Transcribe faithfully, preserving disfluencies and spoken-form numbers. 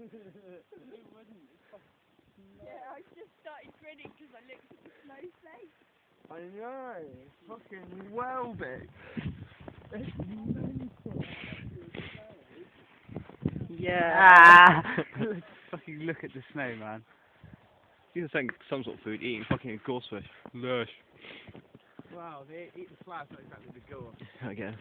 It wouldn't. It's fucking snow. Yeah, I just started grinning because I looked at the snow flake. I know. It's fucking well big. It's mental. Yeah. Fucking look at the snow, man. He's saying some sort of food, eating fucking a gorsefish. Lush. Wow, they eat the flash like exactly the gore. I guess.